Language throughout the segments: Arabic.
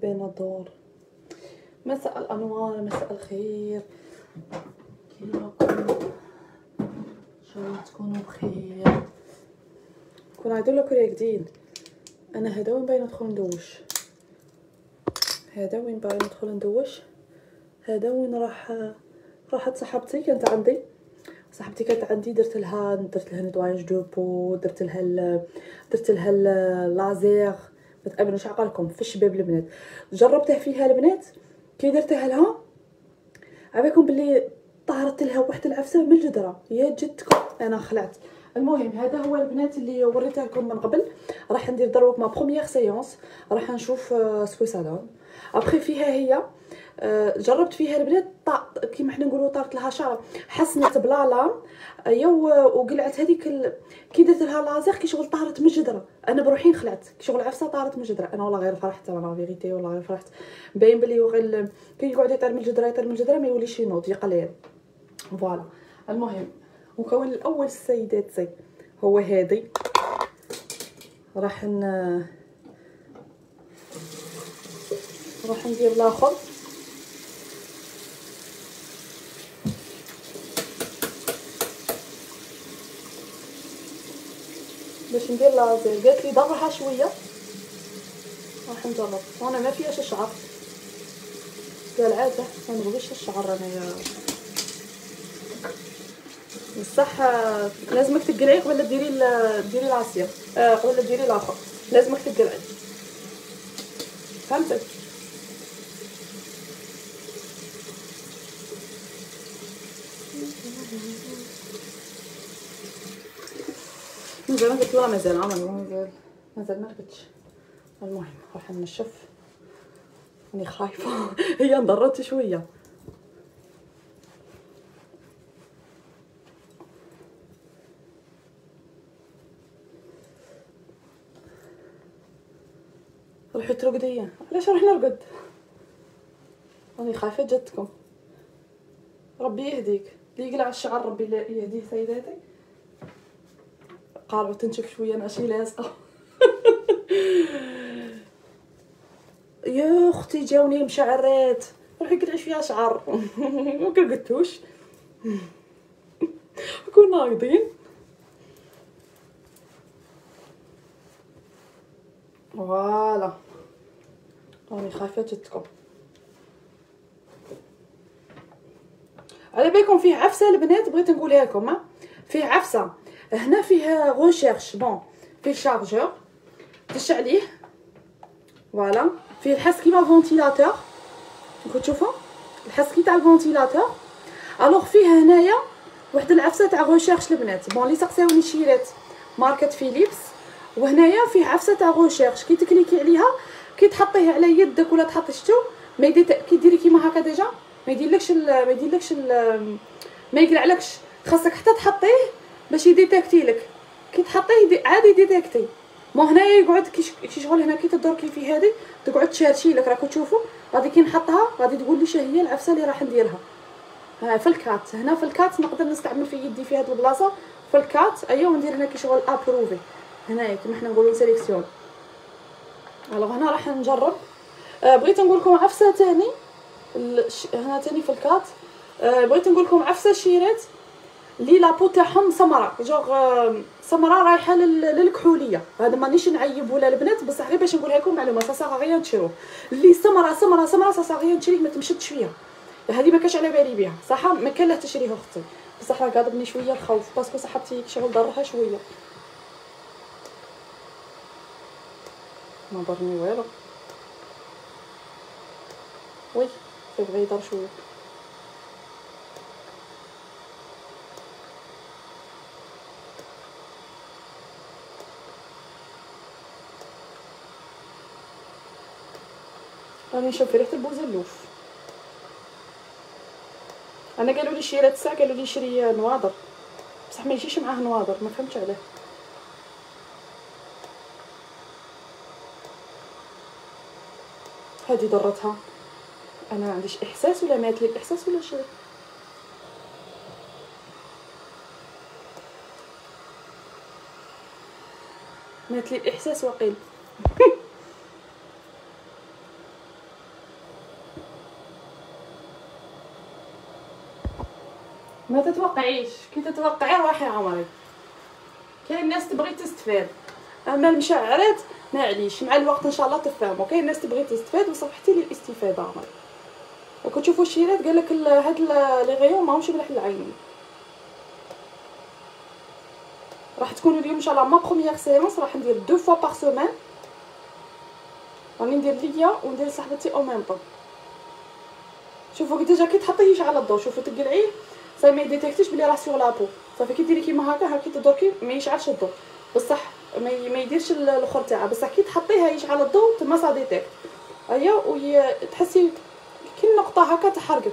بنادور. مساء الانوار، مساء الخير، كيفكم؟ ان شاء الله تكونوا بخير. كون عيطوا لك راقدين. انا هذا وين باغي ندخل ندوش، هذا وين باغي ندخل ندوش، هذا وين راحت صاحبتي كانت عندي، صاحبتي كانت عندي درت لها ندواياج دو بو، درت لها اللازير. ما تامنوش عقلكم في الشباب البنات، جربته فيها البنات كي درتها لها عباكم باللي طارت لها واحد العفسه من الجدره يا جدكم. انا خلعت. المهم هذا هو البنات اللي وريته لكم من قبل. راح ندير دروك ما بروميير سيونس، راح نشوف سكو سادون. ابخي فيها هي جربت فيها البنات كيما حنا نقولوا طارت لها شعر، حسنت بلا لام وقلعت هذيك كي درت لها لازير كي شغل طارت من الجدره. انا بروحي خلعت كي شغل عفسه طارت من الجدره. انا والله غير فرحت، انا فيغيتي والله غير فرحت. باين بلي غير كي يقعد يطير من الجدره ما يوليش ينوض يقليل. فوالا. المهم مكون الاول السيداتي هو هذه. راح ندير الاخر. باش ندير لازير قالت لي ضرها شويه، راح نجرب. وانا ما فيهاش الشعر، قال عاده ما نبغيش الشعر انايا بصح. لازمك تقلعي قبل ديري العصير، قبل ديري الاخر لازمك تقلعي، فهمتي؟ مازال قلت له مازال عمري مازال ما رقدتش. المهم راح نشف، راني خايفه هي انضرت شويه. روحي ترقدي. علاش راح نرقد؟ راني خايفه جاتكم. ربي يهديك اللي يقلع الشعر، ربي يهديه سيداتي. قالوا تنشف شويه ماشي لاصقه يا اختي جاوني مشعرات، روحي قلعي فيها شعر ما قلقتوش كنا نايضين. فوالا راني خايفه جاتكم. على بالكم فيه عفسه البنات بغيت نقولها لكم. فيه عفسه هنا، فيه غوشيرش بون، فيه شارجور تشعليه. فوالا. فيه الحس كيما فونتيلاتور، راكم تشوفوا الحس كي تاع الفونتيلاتور. الوغ فيه هنايا واحد العفسه تاع غوشيرش البنات. بون لي سقساوني شيرات ماركه فيليبس، وهنايا فيه عفسه تاع غوشيرش كي تكليكي عليها كي تحطيه على يدك ولا تحطي شتو ما يدير كي ديري كيما هكا ديجا ما يديرلكش ما يقلعلكش. خاصك حتى تحطيه باش يديتاكتي لك. كي تحطيه عادي ديتاكتي. ما هنايا يقعد كي شغل هنا كي تدور كي في هذه تقعد تشارشي لك. راكم تشوفوا غادي كي نحطها غادي تقول لي شنو هي العفسه اللي راح نديرها. في الكات هنا، في الكات نقدر نستعمل في يدي في هذه البلاصه في الكات. ايوا وندير هنا كي شغل ابروفي هنايا كيما حنا نقولوا سيليكسيون. الوغ هنا راح نجرب. بغيت نقول لكم عفسه ثاني هنا ثاني في الكات. بغيت نقول لكم عفسه شيرات لي لابو تاعهم سمراء، جوغ سمراء رايحه للكحوليه. هذا مانيش نعيب ولا البنات، بصح غير باش نقولها لكم معلومه صا غير تشرو اللي سمراء صا غير تشريه ما تمشطش فيها. هذه ما كاش على بالي بها صح، ما كان لا تشريها اختي، بصح راه قاضبني شويه الخوف باسكو صاحبتي شغل ضرها شويه. ما ضرني والو، وي بغى يضر شويه. راني نشوف ريحه البوزلوف. انا قالوا لي شيرات الساعه، قالوا لي شري نواضر بصح ما يجيش معاه نواضر، ما فهمتش علاه. هذه ضرتها. انا ما عنديش احساس ولا مات لي الاحساس ولا شي. مات لي الاحساس وقيل ما تتوقعيش كي تتوقعي روحي عمري. كاين ناس تبغي تستفاد، اما المشعرات معليش مع الوقت ان شاء الله تفهموا. كاين ناس تبغي تستفاد وصبحتي للاستفاده عمري. وكتشوفوا الشيرات قال لك هاد لي غيون ماهمش مليح للعينين. راح تكون اليوم ان شاء الله ما بروميير سيونس، راح ندير 2 فوا بار سيمين، راني ندير ليا وندير صاحبتي او ميم طون. شوفوا ديجا كي تحطيه على الضو، شوفوا تقلعيه صافي ما يديتيكتيش بلي راه سور لابو، صافي كي ديري كيما هكا تدركي ما يشعلش الضو بصح ما يديرش الاخر تاعها، بصح كي تحطيها يشعل الضو تما صا ديتيكت. ايا تحسي كي النقطه هكا تحرقك.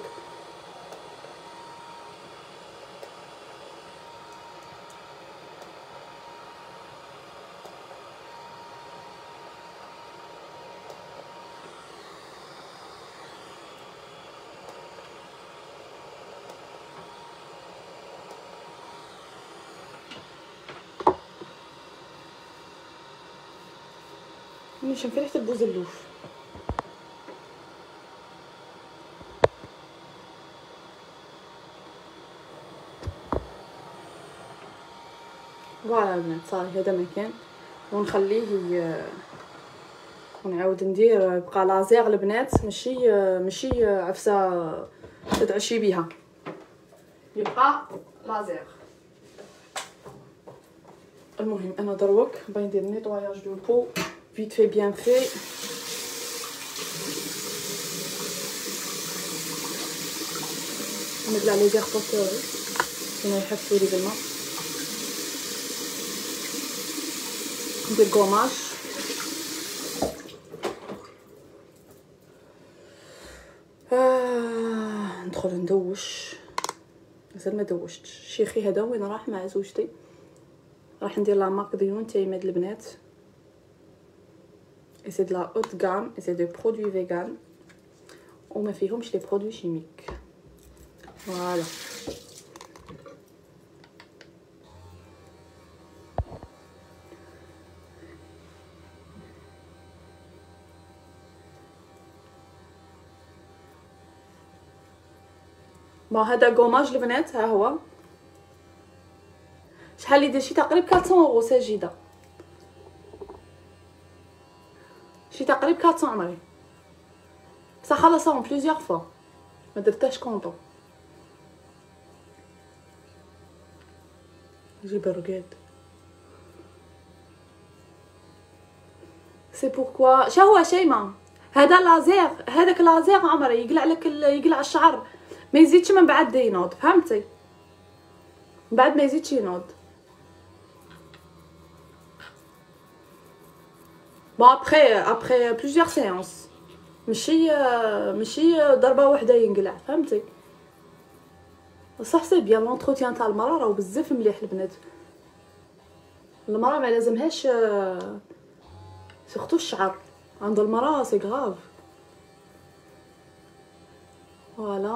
نشم في ريحه البوزلوف. فوالا البنات صافي هذا مكان ونخليه ونعاود ندير بقى لازير البنات، ماشي عفسه تدعشي بيها، يبقى لازير. المهم انا دروك باغي ندير نيطواياج دو بو فيت في بيان في. نبلع لي زيغ بوكوري هنا يحسوا لي بالماء. ندير كوماج ندخل ندوش. مازال ما دوشتش. شيخي هذا وين راح مع زوجتي، راح ندير لا مارك ديون تاعي ماد البنات، اي سي دو لا اوت غام، اي سي دو برودوي فيغان وما فيهمش لي برودوي شيميك. فوالا بون هذا كوماج البنات ها هو. شحال يدير؟ شي تقريب 400 اورو ساجده، شي تقريب 400 عمري. بصح خلصهم بليزيوغ فوا ما درتهاش كونطو. جيب الرقاد سي بوركوا شا هو شيماء. هذا لازير، هذاك لازير عمري يقلع لك يقلع الشعر، ما يزيدش من بعد ينوض، فهمتي؟ من بعد ما يزيدش ينوض. بون ابخي بليزيوغ سيونس، ماشي ضربه واحده ينقلع، فهمتي؟ صح سي بيان لونتروتيان تاع المراه راهو بزاف مليح البنات. المراه ما لازمهاش سورتو الشعر عند المراه سي غراف. فوالا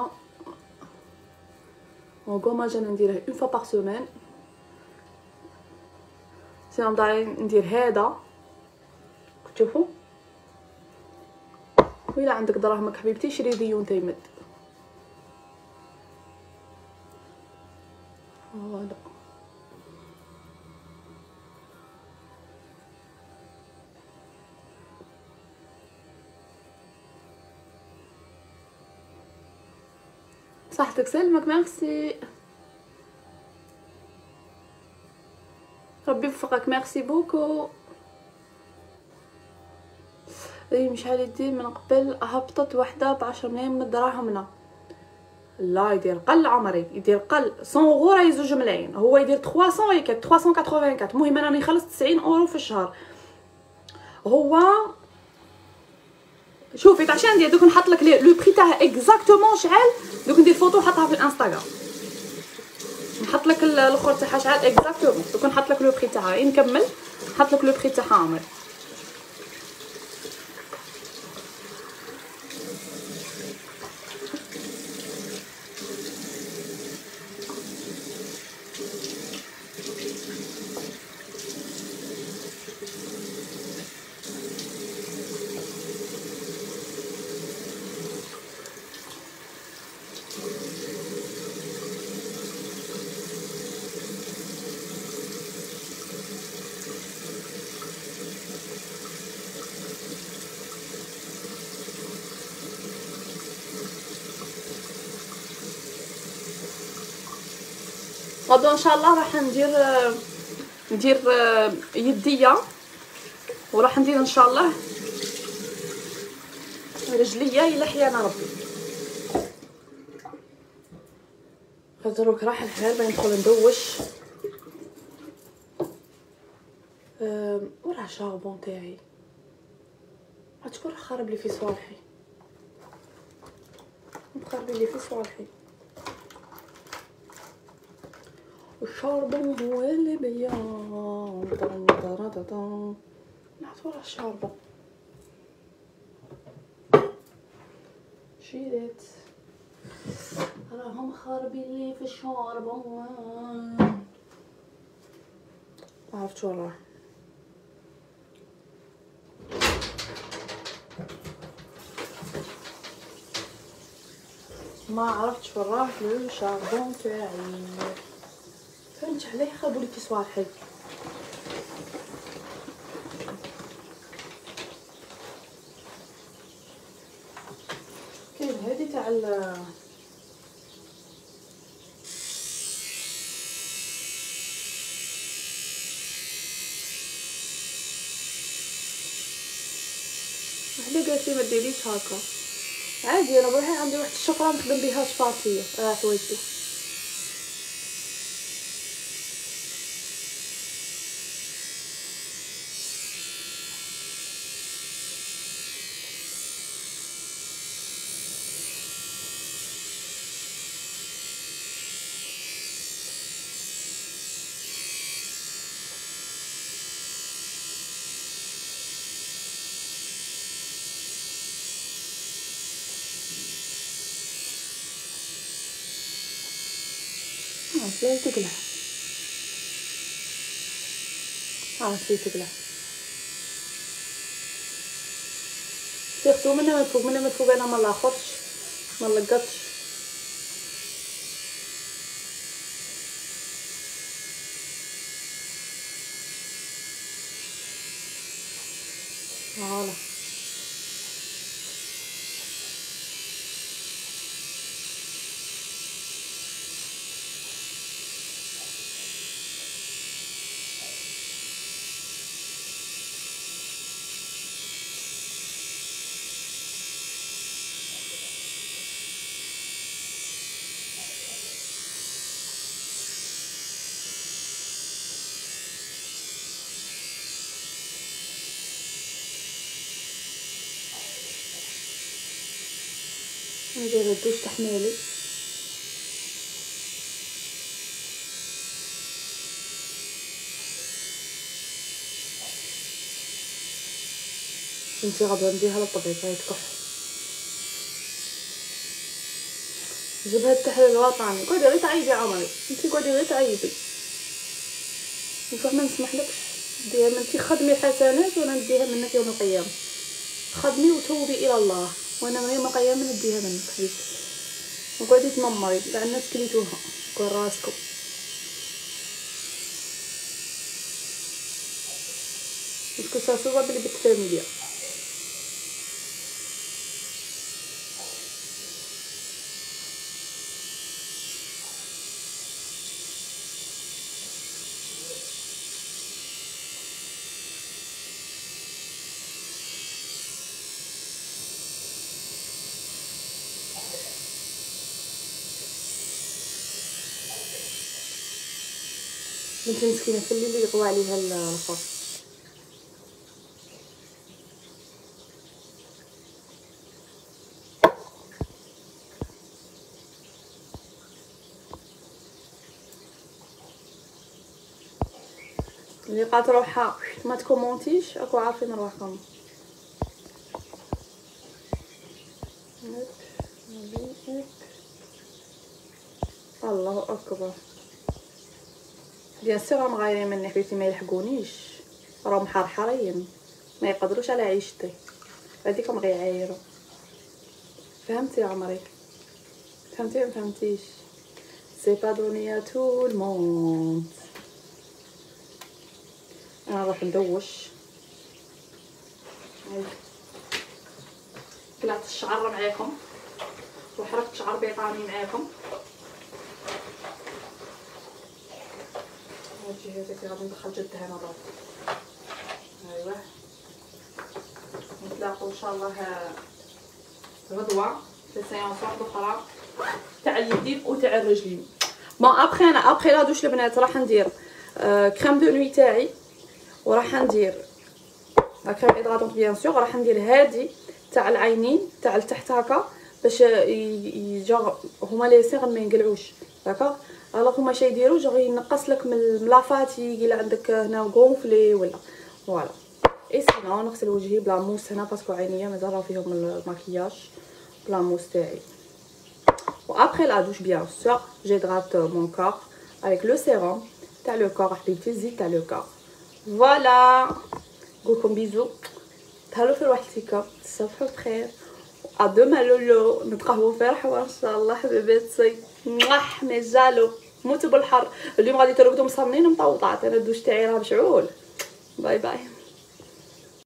وكوماج انا نديره اون فوا بار سيمين، سينو داير ندير هذا تشوفوا. وإلا عندك دراهمك حبيبتي شري ديون تيمد. فوالا صحتك سلمك، ميرسي ربي يوفقك، ميرسي بوكو. اي شحال يدير من قبل هبطت وحده ب10 ملايين من دراهمنا. لا يدير قل عمري، يدير قل 100 اورو راهي 2 ملايين، هو يدير 300 هيك 384. المهم انا نخلص 90 اورو في الشهر. هو شوفي تاع شحال ندير دوك نحط لك لو بري تاعها اكزاكتومون شحال، دوك ندير فوتو نحطها في الانستغرام، نحط لك الاخر تاعها شحال اكزاكتومون، دوك نحط لك لو بري تاعها نكمل نحط لك لو بري تاعها عمري. غدوه ان شاء الله راح ندير يديه، وراح ندير ان شاء الله رجليه الا حيانا ربي. دروك راح الحال باغي ندخل ندوش. وراه شاربون تاعي هتكون خارب لي في صوالحي، مخرب لي في صوالحي. الشاربون هو اللي بيان نعطو راه الشاربون شيريت راهم خاربين لي في الشاربون. عرفت شو راه ما عرفتش وين راه لو شاربون تاعي. فهمت عليه خربوا لي في صوالحي. كاين هادي تاع وحده قالت لي ما ديريش هكا عادي. انا بروحي عندي واحد الشفره نخدم بها سباتيه حوايجي. لا تقلع عرفتي تقلع سيرتو من فوق انا ما لاخرش ما لقطش. فوالا ندير الدوش تحميلي. انتي غادي نديرها للطبيب غيتكح. جبهة التحليل الوطني قعدي غير تعيبي عمري، انتي قعدي غير تعيبي ما نسمحلكش ديها. انتي خدمي حسنات وانا نديها منك يوم القيامه. خدمي وتوبي الى الله وانا يوم القيامه نديها منك حبيبتي. وقعدي تنمري كاع الناس كليتوها كون راسكم. باسكو سا سوبا بلي بنت فاميليا. بنتي مسكينه في الليل يقوى عليها الفرن. اللي قالت روحها ما تكومونتيش راكو عارفين رواحكم. الله اكبر. بيان سور راهم غايرين مني حبيبتي ما يلحقونيش، راهم حرحرين ما يقدروش على عيشتي. هذيكم غيعايروا. فهمتي يا عمري؟ فهمتي ما فهمتيش؟ سي با دوني ا تو الموند. انا نروح ندوش. طلعت الشعر معاكم وحركت شعر بيطاني معاكم. هادشي هذاك غادي ندخل جدها انا دابا. ايوا نتلاقاو ان شاء الله غدوه في سيونس واحده اخرى تاع اليدين وتاع الرجلين. بون ابخي انا ابخي لا دوش البنات راح ندير كريم دو نوي تاعي، وراح ندير كريم ايدغاتونط بيان سور، راح ندير هادي تاع العينين تاع التحت هكا باش يجا هما لي سيغ ما ينقلعوش داكوغ. الوغ هما شي يديروا جوغ ينقص لك من الملافاتي الا عندك هنا غونفلي ولا فوالا. اي سينو نغسل وجهي بلا موس هنا باسكو عينيا مازال راه فيهم الماكياج بلا موس تاعي. و ابري لا دوش بيان سور جيدغات مون كور avec le sérum تاع لو كور حبيبتي، الزيت تاع لو كور. فوالا نقولكم بيزو، تهلاو في روحتكم، تصبحوا بخير، ادوما لولو نتقهووا في رحوه ان شاء الله حبيباتي. موح مجالو موتوا بالحر. اليوم غادي ترقدوا مصرنين ومطوطات، انا الدوش تاعي راه مشعول. باي باي.